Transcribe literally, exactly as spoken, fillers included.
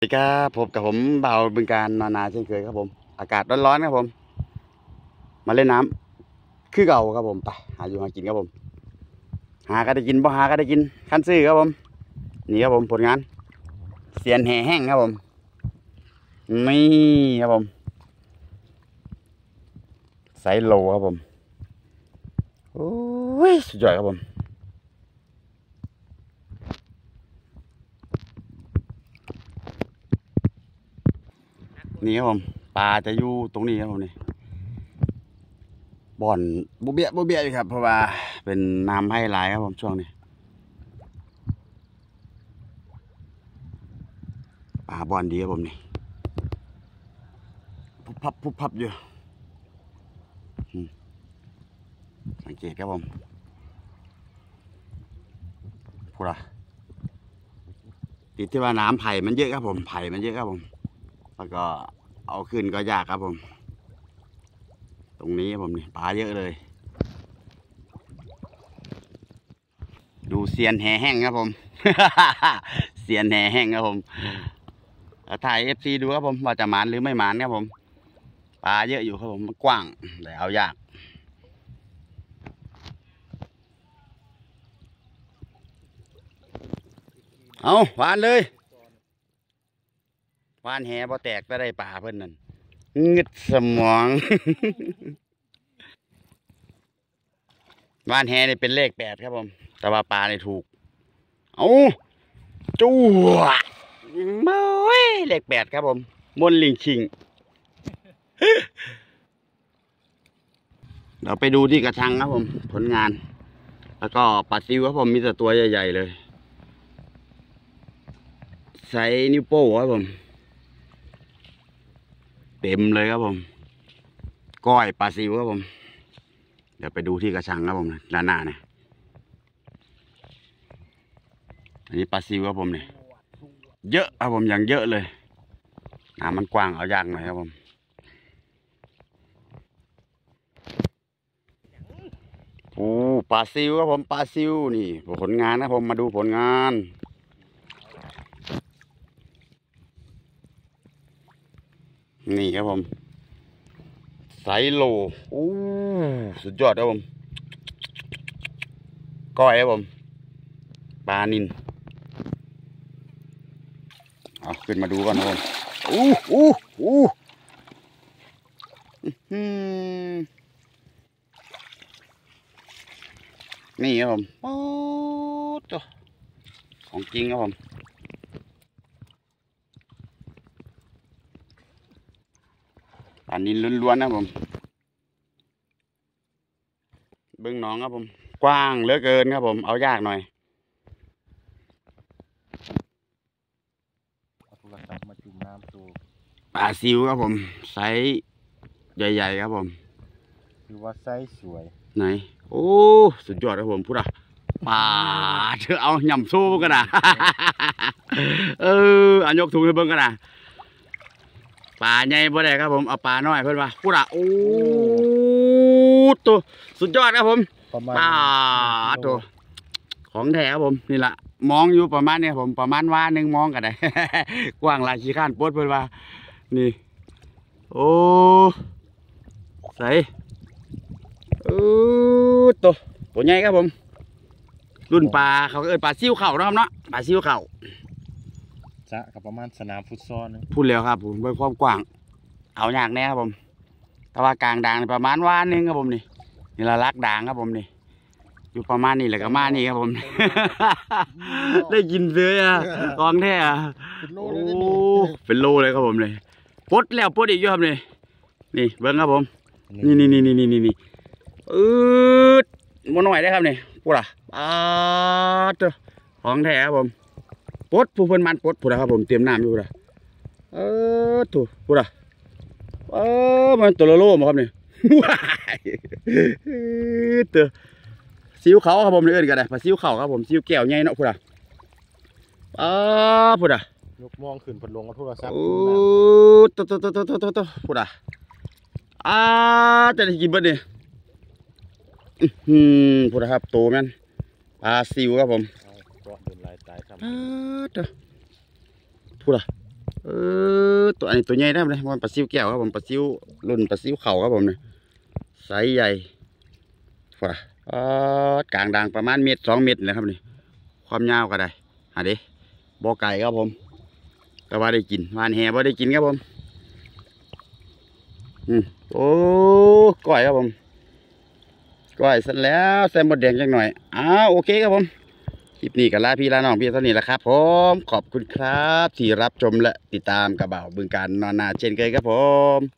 ดีครับพบกับผมเบาบึงการนานาเช่นเคยครับผมอากาศร้อนๆครับผมมาเล่นน้ำคือเก่าครับผมไปหาอยู่หากินครับผมหาก็ได้กินบ่หาก็ได้กินขั้นซื้อครับผมนี่ครับผมผลงานเสียนแห่แห้งครับผมนี่ครับผมไซโลครับผมโอ้ยสุดยอดครับผมนี่ครับผมปลาจะอยู่ตรงนี้ครับผมนี่บ่อนบุเบียบุเบียอยู่ครับเพราะว่าเป็นน้ำให้หลายครับผมช่วงนี้ปลาบ่อนดีครับผมนี่พุบพับพุบพับอยู่สังเกตครับผมพูดละติดที่ว่าน้ำไผ่มันเยอะครับผมไผ่มันเยอะครับผมแล้วก็เอาขึ้นก็ยากครับผมตรงนี้ผมนี่ปลาเยอะเลยดูเซียนแห่แห้งครับผม เซียนแห่แห้งครับผมถ่ายเอฟซีดูครับผมว่าจะหมานหรือไม่หมานครับผมปลาเยอะอยู่ครับผมมันกว้างแต่เอายากเอาหวานเลยวานแห่บ่แตกก็ได้ปลาเพิ่นนั่นงึดสมอง วานแห่นี่เป็นเลขแปดครับผมแต่ว่าปลานี่ถูกเอาจู๋โอ้ยเลขแปดครับผมมนลิงชิง เดี๋ยวไปดูที่กระชังครับผมผลงานแล้วก็ปลาซิวครับผมมีแต่ตัวใหญ่ๆเลยไซส์นิ้วโป้ครับผมเต็มเลยครับผมก้อยปลาซิวครับผมเดี๋ยวไปดูที่กระชังครับผมด้านหน้าเนี่ยอันนี้ปลาซิวครับผมเนี่ยเยอะครับผมอย่างเยอะเลยน้ำมันกว้างเอายากหน่อยครับผมโอ้ปลาซิวครับผมปลาซิวนี่ผลงานนะผมมาดูผลงานนี่ครับผมไซโลโอ้สุดยอดครับผมก้อยครับผมปลานิลเอาขึ้นมาดูก่อนนะผมอู้อู้อู้นี่ครับผมโอ้ตัวของจริงครับผมปลานิลล้วนๆนะผมเบื้องน้องครับผมกว้างเหลือเกินครับผมเอายากหน่อยมาจุ่มน้ำตัวปลาซิวครับผมไซส์ใหญ่ๆครับผมคือว่าไซส์สวยไหนโอ้สุดยอดครับผมพูดอ่ะปลาเธอเอาหย่ำสู้กันนะ เออเอายกถุงให้เบิ้งกันนะปลาใหญ่บ่ได้ครับผมเอาปลาน้อยเพื่อนว่าพูดอ่ะโอ้ตัวสุดยอดครับผมปลาตัวของแท้ครับผมนี่แหละมองอยู่ประมาณนี้ผมประมาณว่าหนึ่งมองกันได้ กว้างลายขี้ข้านปดเพื่อนว่านี่โอ้ใส่เออตัวตัวใหญ่ครับผมรุ่นปลาเขาเอิ้นปลาซิ่วเข่านะครับเนาะปลาซิ่วเข่าจะกับประมาณสนามฟุตซอลนึงพูดแล้วครับผมเป็นความกว้างเอายากแน่ครับผมแต่ว่ากลางด่างประมาณว่านึงครับผมนี่นี่ละลักด่างครับผมนี่อยู่ประมาณนี้แหละก็มานี่ครับผม ได้กินเสื้อกองแท้โอ้เป็นโลเลยครับผมเลยปดแล้วปดอีกอยู่ครับนี่นี่เบิ้งครับผมนี่นี่นี่นี่นี่นี่อืดมันหน่อยได้ครับนี่พูดอ่ะอ่าตัวของแท้ครับผมปดผู้เพิ่นมันปดพูดอะครับผมเตรียมน้ำอยู่พูดอะเออถูกพูดอะเออมันตัวโลมาครับนี่ตัวซิวเขาครับผมเอื่นกันเลยปลาซิวเขาครับผมซิวแก้วใหญ่เนาะพูดอะอ่าพูดอะยกมองขึ้นพัดลมกับโทรศัพท์โอ้ตัวตัวตัวตัวตัวตัวพูดอะอ่าจะได้กินบ้างดิอืมพูดนะครับโตแม่นปลาซิวครับผมพูดอะเอเออตัวอันนี้ตัวใหญ่ได้เลยมันปลาซิวแก้วครับผมปลาซิวรุ่นปลาซิวเข่าครับผมเนี่ยไซส์ใหญ่ฝ่าเออกลางด่างประมาณเมตรสองเมตรนะครับนี่ความยาวก็ได้หาดิบ่อไก่ครับผมแต่ว่าได้กินวานแห่บ่ได้กินครับผมอืมโอ้ก้อยครับผมก้อยเสร็จแล้วใส่หมดแดงจังหน่อยอ้าวโอเคครับผมคลิปนี้กับลาพี่ลาน้องพี่เท่านี้แหละครับผมขอบคุณครับที่รับชมและติดตามกระเป๋าบึงการนอนนาเช่นเคยครับผม